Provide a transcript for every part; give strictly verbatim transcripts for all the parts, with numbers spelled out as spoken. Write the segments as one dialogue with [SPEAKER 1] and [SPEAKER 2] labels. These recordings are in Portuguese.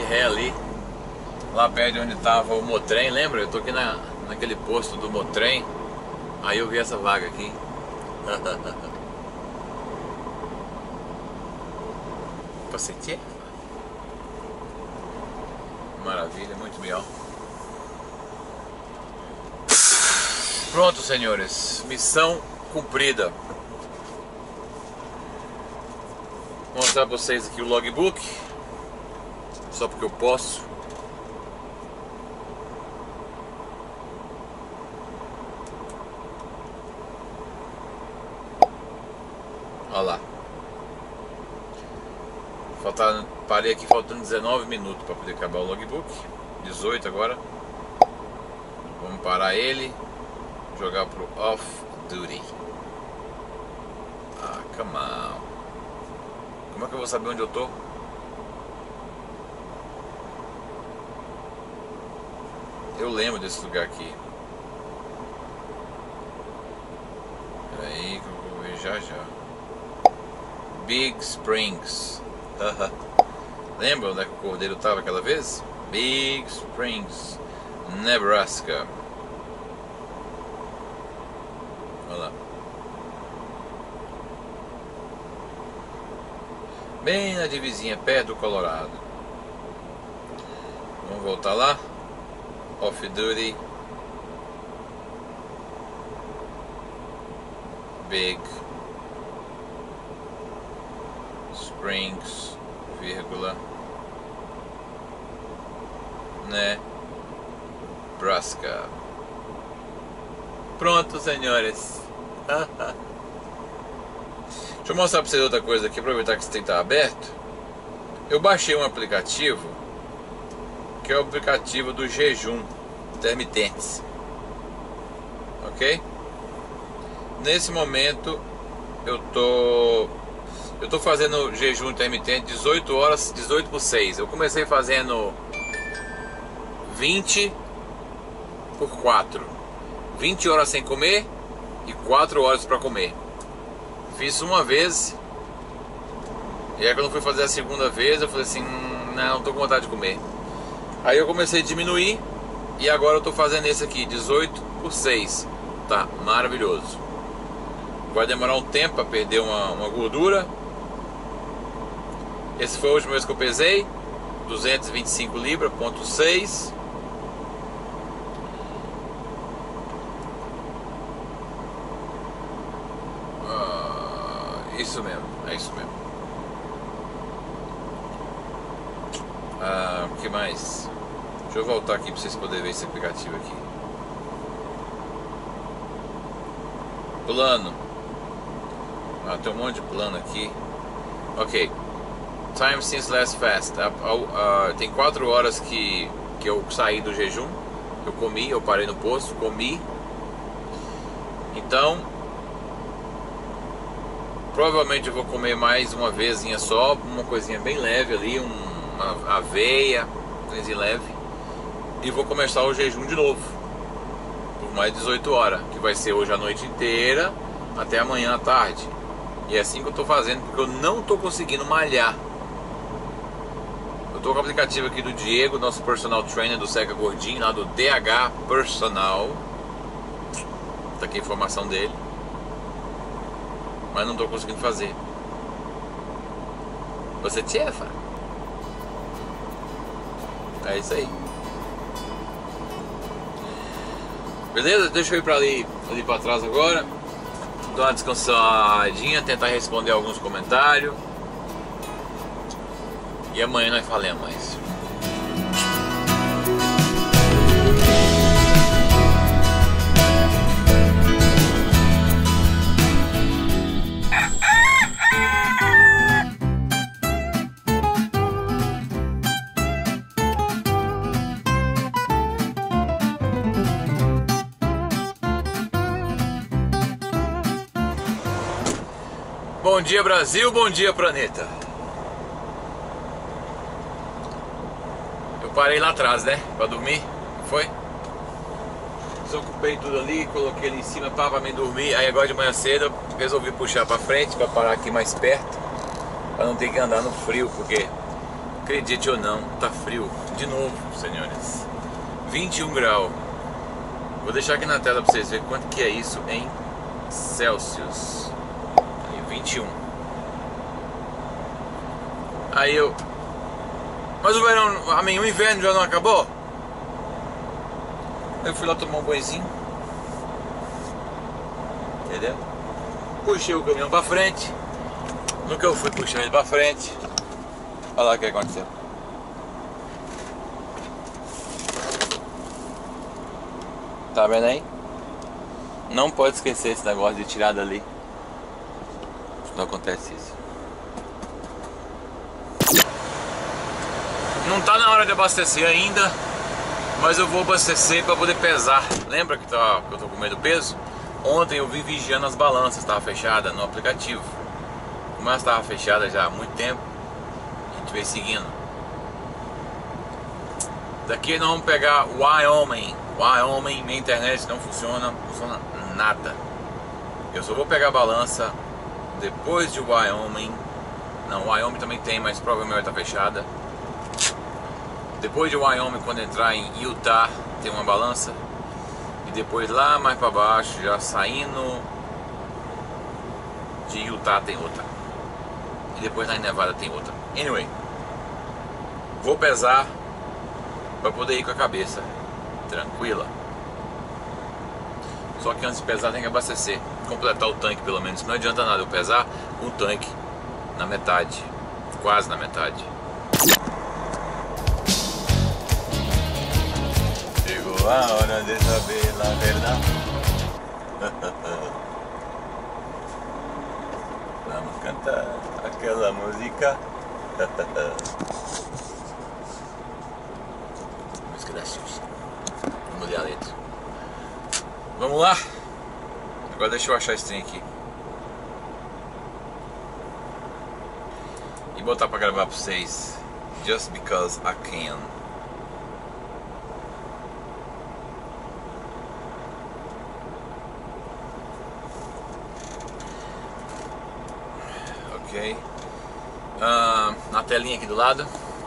[SPEAKER 1] ré ali, lá perto de onde tava o Motrem, lembra? Eu tô aqui na, naquele posto do Motrem, aí eu vi essa vaga aqui. Passetinha? Maravilha, muito melhor. Pronto, senhores, missão cumprida. Vou mostrar pra vocês aqui o logbook, só porque eu posso. Olha lá. Faltando, parei aqui faltando dezenove minutos para poder acabar o logbook. dezoito agora. Vamos parar ele, jogar pro off duty. Ah, come on. Como é que eu vou saber onde eu tô? Eu lembro desse lugar aqui. Peraí que eu vou ver já já. Big Springs. Lembra onde é que o cordeiro estava aquela vez? Big Springs, Nebraska. Olha lá. Bem na divisinha, perto do Colorado. Vamos voltar lá. Off duty. Big Springs, vírgula, Nebraska. Pronto, senhores. Deixa eu mostrar pra vocês outra coisa aqui, aproveitar que esse trem tá aberto. Eu baixei um aplicativo, que é o aplicativo do jejum intermitente. Ok? Nesse momento eu tô Eu tô fazendo jejum intermitente dezoito horas, dezoito por seis. Eu comecei fazendo vinte por quatro. vinte horas sem comer e quatro horas para comer. Fiz uma vez. E aí quando eu fui fazer a segunda vez, eu falei assim, não, não tô com vontade de comer. Aí eu comecei a diminuir e agora eu tô fazendo esse aqui, dezoito por seis. Tá maravilhoso. Vai demorar um tempo para perder uma, uma gordura. Esse foi o último vez que eu pesei, duzentos e vinte e cinco libras, ponto seis. Ah, isso mesmo, é isso mesmo. Ah, o que mais? Deixa eu voltar aqui para vocês poderem ver esse aplicativo aqui. Plano. Ah, tem um monte de plano aqui. Ok. Time since last fast. Uh, uh, uh, tem quatro horas que, que eu saí do jejum. Eu comi, eu parei no posto, comi. Então, provavelmente eu vou comer mais uma vezinha só, uma coisinha bem leve ali, um, uma aveia, coisinha leve. E vou começar o jejum de novo, por mais dezoito horas, que vai ser hoje a noite inteira, até amanhã à tarde. E é assim que eu tô fazendo, porque eu não tô conseguindo malhar. Eu tô com o aplicativo aqui do Diego, nosso personal trainer do Seca Gordinho, lá do D H Personal. Tá aqui a informação dele. Mas não tô conseguindo fazer. Você tchefa? É isso aí. Beleza? Deixa eu ir pra ali, ali pra trás agora. Dar uma descansadinha, tentar responder alguns comentários. E amanhã nós falamos mais. Bom dia Brasil, bom dia planeta. Eu parei lá atrás, né? Pra dormir, foi? Desocupei tudo ali, coloquei ali em cima pra mim dormir. Aí agora de manhã cedo eu resolvi puxar pra frente, pra parar aqui mais perto, pra não ter que andar no frio, porque Acredite ou não, tá frio de novo, senhores. vinte e um graus. Vou deixar aqui na tela pra vocês verem quanto que é isso em Celsius. Aí, vinte e um. Aí eu... Mas o verão, a mim, o inverno já não acabou? Eu fui lá tomar um banhozinho. Entendeu? Puxei o caminhão pra frente. No que eu fui puxar ele pra frente, olha lá o que aconteceu. Tá vendo aí? Não pode esquecer esse negócio de tirar dali. Não acontece isso. Não tá na hora de abastecer ainda, mas eu vou abastecer para poder pesar. Lembra que, tá, que eu tô com medo do peso? Ontem eu vim vigiando as balanças, estava fechada no aplicativo. Como ela estava fechada já há muito tempo, a gente veio seguindo. Daqui nós vamos pegar Wyoming. Wyoming, minha internet não funciona, não funciona nada. Eu só vou pegar a balança depois de Wyoming. Não, Wyoming também tem, mas provavelmente vai estar fechada. Depois de Wyoming, quando entrar em Utah, tem uma balança. E depois lá mais para baixo, já saindo de Utah, tem outra. E depois lá em Nevada tem outra. Anyway, vou pesar para poder ir com a cabeça tranquila. Só que antes de pesar tem que abastecer, completar o tanque pelo menos. Não adianta nada eu pesar um tanque na metade, quase na metade. Chegou a hora de saber a verdade. Vamos cantar aquela música. Música da Xuxa. Vamos ler a letra. Vamos lá. Agora deixa eu achar esse trem aqui e botar pra gravar pra vocês. Just because I can. Ok. Uh, na telinha aqui do lado.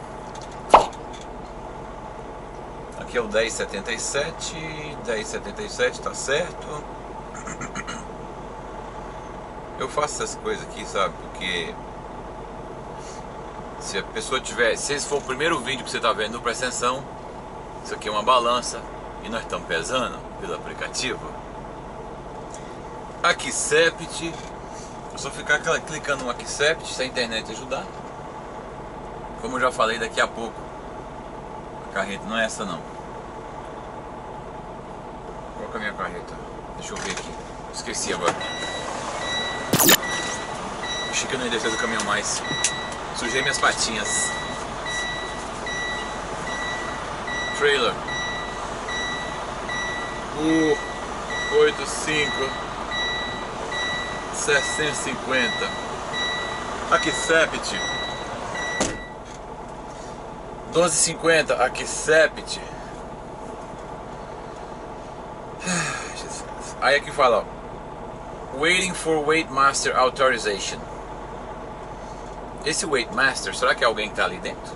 [SPEAKER 1] Aqui é o dez setenta e sete. dez setenta e sete, tá certo. Eu faço essas coisas aqui, sabe? Porque se a pessoa tiver, se esse for o primeiro vídeo que você tá vendo, presta atenção. Isso aqui é uma balança e nós estamos pesando pelo aplicativo. Accept. É só ficar clicando no Accept se a internet ajudar. Como eu já falei, daqui a pouco a carreta não é essa não. Qual que é a minha carreta? Deixa eu ver aqui. Esqueci agora. Achei que eu não ia descer do caminhão mais. Sujei minhas patinhas. Trailer U oitenta e cinco setecentos e cinquenta. Accept. doze e cinquenta. Accept. Aí aqui fala ó, Waiting for Weight Master Authorization. Esse Weight Master, será que é alguém que está ali dentro?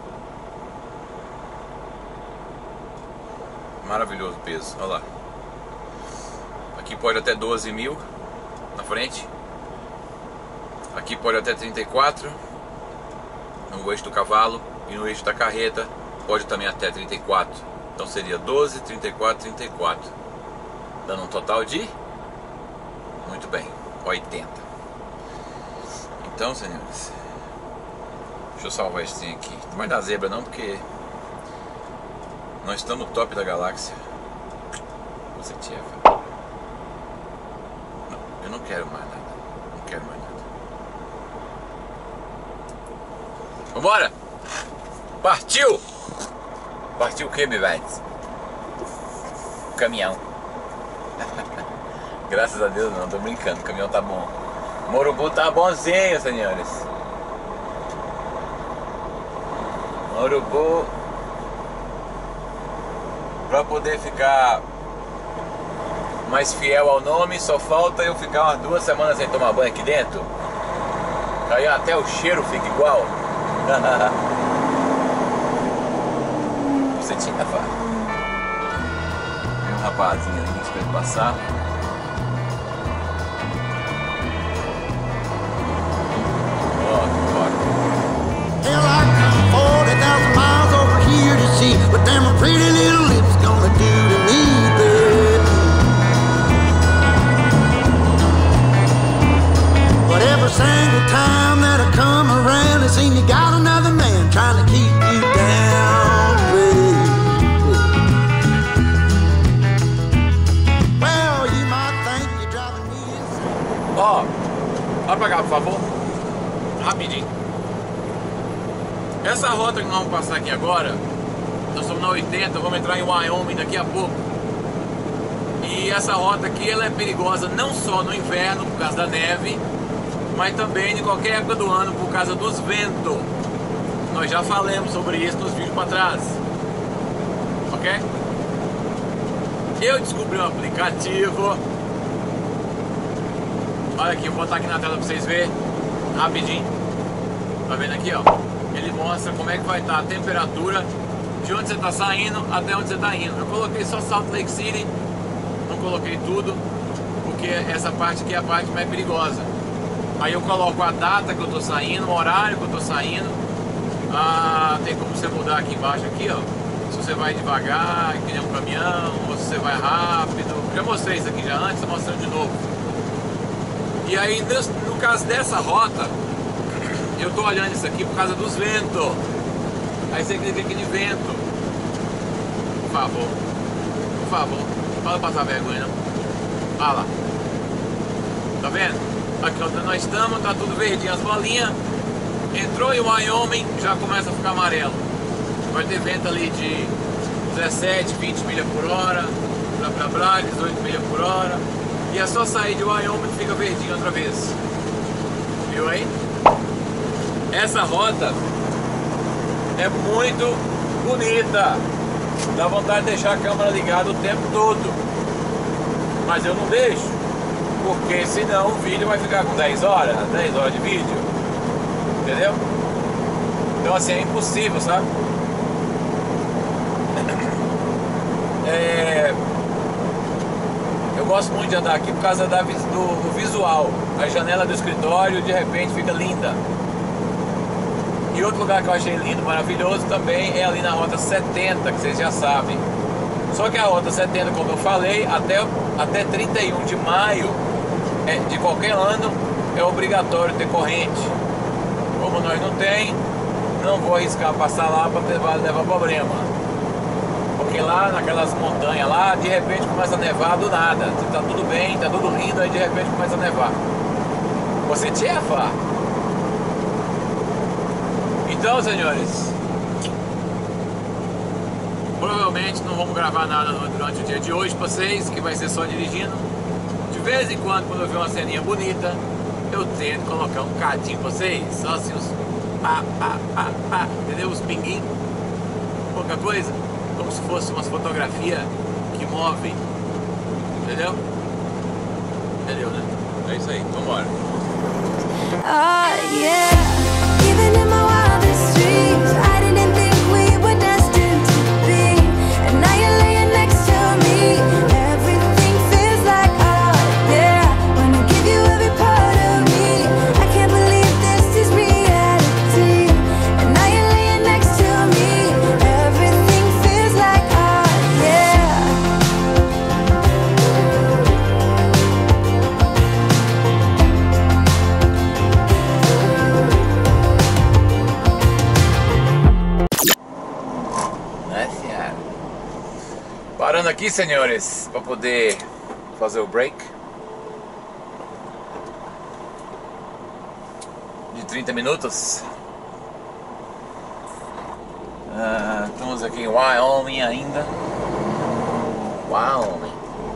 [SPEAKER 1] Maravilhoso peso, olha lá. Aqui pode até doze mil na frente. Aqui pode até trinta e quatro no eixo do cavalo. E no eixo da carreta pode também até trinta e quatro. Então seria doze, trinta e quatro, trinta e quatro, dando um total de, muito bem, oitenta. Então, senhores, deixa eu salvar esse trem aqui. Não vai dar zebra não, porque nós estamos no top da galáxia. Você tinha. Não, eu não quero mais nada. Não quero mais nada. Vambora! Partiu! Partiu o que, meu velho? Caminhão. Graças a Deus não, tô brincando, o caminhão tá bom. Morubu tá bonzinho, senhores. Morubu, pra poder ficar mais fiel ao nome, só falta eu ficar umas duas semanas sem tomar banho aqui dentro. Aí até o cheiro fica igual. Você tinha, Fá? Tem um rapazinho ali pra ele passar.
[SPEAKER 2] Hell, I come forty thousand miles over here to see what them pretty little lips gonna do to me, baby. But every single time that I come around, it seems you got another man trying to keep you down, baby. Well, you might think you're driving me insane.
[SPEAKER 1] Ó, vai pra cá, por favor. Rapidinho. Essa rota que nós vamos passar aqui agora, nós estamos na oitenta, vamos entrar em Wyoming daqui a pouco. E essa rota aqui ela é perigosa não só no inverno por causa da neve, mas também em qualquer época do ano por causa dos ventos. Nós já falamos sobre isso nos vídeos para trás. Ok? Eu descobri um aplicativo. Olha aqui, vou botar aqui na tela para vocês verem rapidinho. Tá vendo aqui, ó? Ele mostra como é que vai estar a temperatura de onde você está saindo até onde você está indo. Eu coloquei só Salt Lake City, não coloquei tudo, porque essa parte aqui é a parte mais perigosa. Aí eu coloco a data que eu estou saindo, o horário que eu estou saindo. Ah, tem como você mudar aqui embaixo, aqui, ó. Se você vai devagar, que nem um caminhão, ou se você vai rápido. Já mostrei isso aqui já antes, estou mostrando de novo. E aí, no caso dessa rota, eu tô olhando isso aqui por causa dos ventos. Aí você clica aqui de vento. Por favor. Por favor. Fala passar vergonha, não. Olha lá. Tá vendo? Aqui onde nós estamos, tá tudo verdinho as bolinhas. Entrou em Wyoming, já começa a ficar amarelo. Vai ter vento ali de dezessete, vinte milhas por hora. Blá blá blá, dezoito milhas por hora. E é só sair de Wyoming que fica verdinho outra vez. Viu aí? Essa rota é muito bonita. Dá vontade de deixar a câmera ligada o tempo todo. Mas eu não deixo. Porque senão o vídeo vai ficar com dez horas, dez horas de vídeo. Entendeu? Então assim, é impossível, sabe? É... Eu gosto muito de andar aqui por causa da, do, do visual. A janela do escritório de repente fica linda. E outro lugar que eu achei lindo, maravilhoso também é ali na Rota setenta, que vocês já sabem. Só que a Rota setenta, como eu falei, até, até trinta e um de maio é, de qualquer ano é obrigatório ter corrente. Como nós não tem, não vou arriscar passar lá para levar, levar problema. Porque lá naquelas montanhas lá, de repente começa a nevar do nada. Tá tudo bem, tá tudo lindo, aí de repente começa a nevar. Você tinha, Fá? Então, senhores, provavelmente não vamos gravar nada durante o dia de hoje para vocês, que vai ser só dirigindo. De vez em quando, quando eu ver uma ceninha bonita, eu tento colocar um cadinho para vocês, só assim os pá, pá, pá, pá, entendeu? Os pinguinhos, pouca coisa, como se fosse umas fotografias que movem, entendeu? Entendeu, né? É isso aí, vambora.
[SPEAKER 3] Oh yeah, even in my wildest dreams, I didn't think we were destined to be. And now you're laying next to me. Everything feels like oh yeah. When I give you every part of me, I can't believe this is reality. And now you're laying next to me. Everything feels like oh yeah.
[SPEAKER 1] Parando aqui, senhores, para poder fazer o break de trinta minutos. Ah, estamos aqui em Wyoming ainda. Wyoming.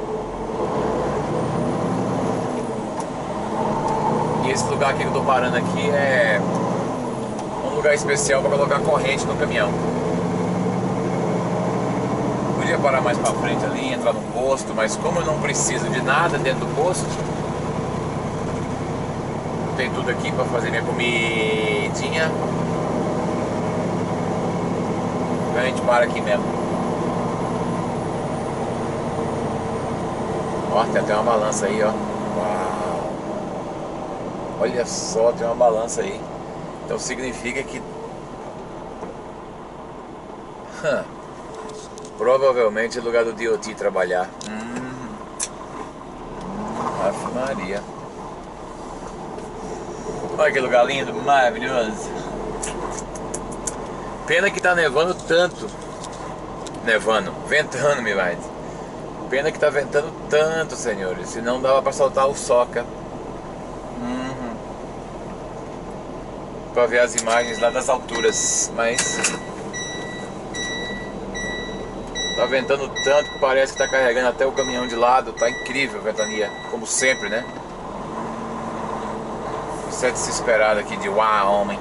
[SPEAKER 1] E esse lugar aqui que eu tô parando aqui é um lugar especial para colocar corrente no caminhão. Podia parar mais pra frente ali, entrar no posto, mas como eu não preciso de nada dentro do posto, tem tudo aqui pra fazer minha comidinha. a gente para aqui mesmo. Ó, tem até uma balança aí, ó. Uau! Olha só, tem uma balança aí. Então significa que hum, provavelmente é lugar do D O T trabalhar. Hum. Ave Maria. Olha que lugar lindo, maravilhoso. Pena que tá nevando tanto. Nevando, ventando, me vai. Pena que tá ventando tanto, senhores. Senão dava pra soltar o soca. Uhum. Pra ver as imagens lá das alturas. Mas tá ventando tanto que parece que tá carregando até o caminhão de lado. Tá incrível a ventania, como sempre, né? Isso é de se esperar aqui de uau, homem.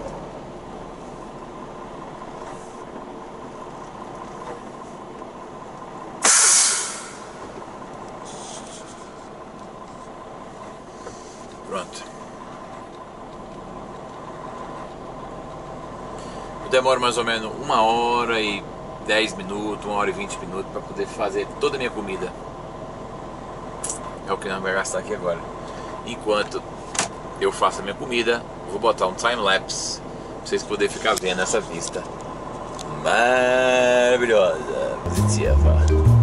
[SPEAKER 1] Pronto. Eu demoro mais ou menos uma hora e dez minutos, uma hora e vinte minutos para poder fazer toda a minha comida. É o que nós vamos gastar aqui agora. Enquanto eu faço a minha comida, vou botar um time-lapse para vocês poderem ficar vendo essa vista maravilhosa, positiva.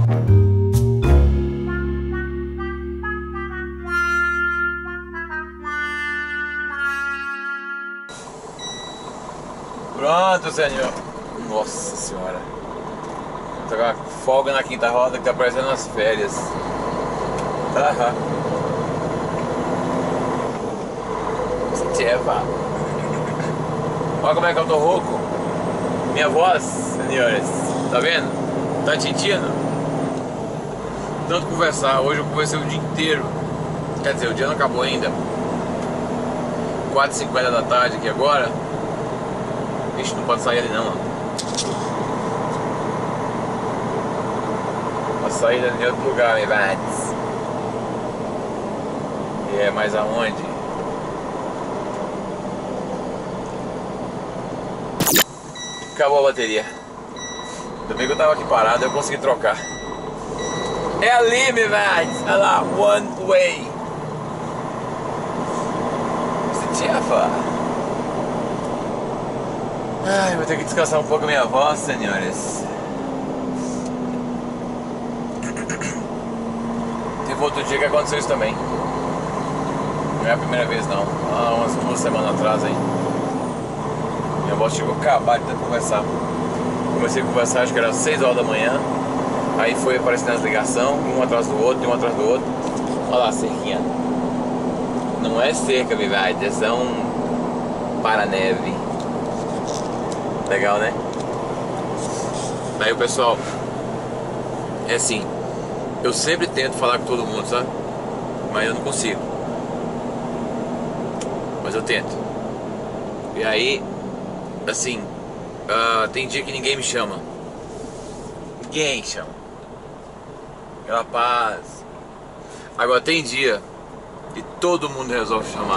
[SPEAKER 1] Pronto, senhor. Nossa senhora. Tá com uma folga na quinta roda que tá parecendo umas férias. Aham. Tcheva. Olha como é que eu tô rouco. Minha voz, senhores. Tá vendo? Tá sentindo? Tanto conversar. Hoje eu conversei o dia inteiro. Quer dizer, o dia não acabou ainda. quatro e cinquenta da tarde aqui agora. Ixi, não pode sair ali não, ó. Pode sair em outro lugar, me vai. E é mais aonde? Acabou a bateria. Ainda bem que eu tava aqui parado, eu consegui trocar. É ali, me vai. Olha lá, one way. Você tchefa. Ai, vou ter que descansar um pouco a minha voz, senhores. Teve outro dia que aconteceu isso também. Não é a primeira vez não. Há umas duas semanas atrás aí. Minha voz chegou a acabar de conversar. Comecei a conversar, acho que era seis horas da manhã. Aí foi aparecendo as ligações, um atrás do outro, um atrás do outro. Olha lá a cerquinha. Não é cerca, Vivaldi, é só um para-neve. Legal, né? Aí o pessoal, é assim, eu sempre tento falar com todo mundo, sabe? Mas eu não consigo. Mas eu tento. E aí, assim, uh, tem dia que ninguém me chama. Ninguém chama. Aquela paz. Agora tem dia que todo mundo resolve chamar.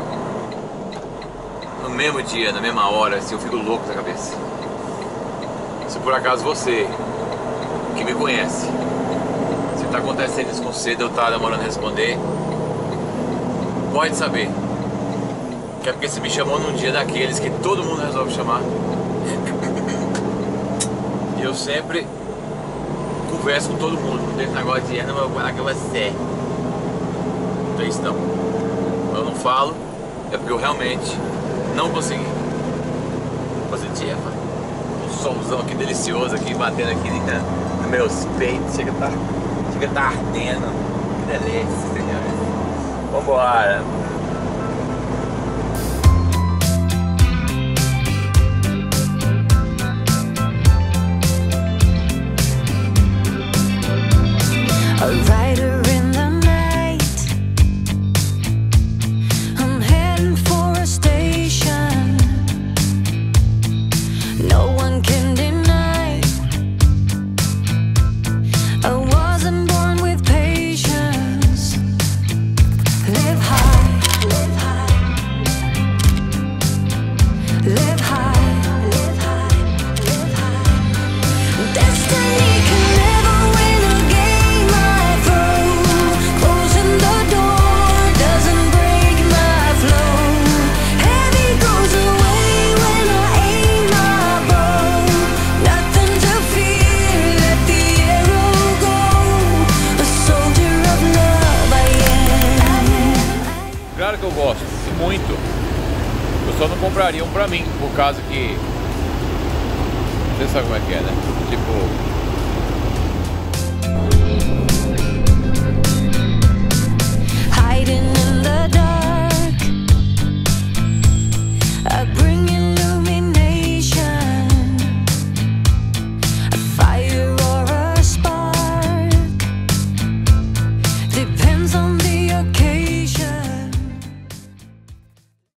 [SPEAKER 1] No mesmo dia, na mesma hora, assim, eu fico louco da cabeça. Se por acaso você, que me conhece, se tá acontecendo isso com você, eu tá demorando a responder, pode saber que é porque você me chamou num dia daqueles que todo mundo resolve chamar. E eu sempre converso com todo mundo, não tem esse negócio de não, eu vou falar que você. Não tem isso não. Eu não falo, é porque eu realmente não consegui. Positiva. Um solzão aqui delicioso aqui, batendo aqui nos meus peitos. Chega a tá, chega a tá ardendo. Que delícia, senhores. Vambora.
[SPEAKER 3] A writer in the night, I'm heading for a station no one can deny. I wasn't born with patience. Live high, live high, live high, live high, live high.
[SPEAKER 1] muito. Eu só não compraria um pra mim, por causa que... Você sabe como é que é, né? Tipo...